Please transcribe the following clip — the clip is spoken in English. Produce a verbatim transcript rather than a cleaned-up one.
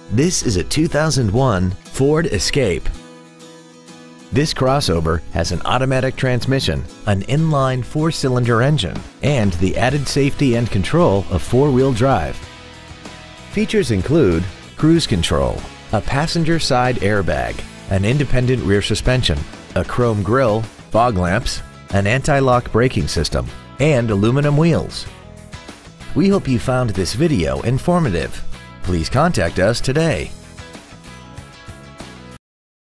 This is a two thousand one Ford Escape. This crossover has an automatic transmission, an inline four-cylinder engine, and the added safety and control of four-wheel drive. Features include cruise control, a passenger side airbag, an independent rear suspension, a chrome grille, fog lamps, an anti-lock braking system, and aluminum wheels. We hope you found this video informative. Please contact us today.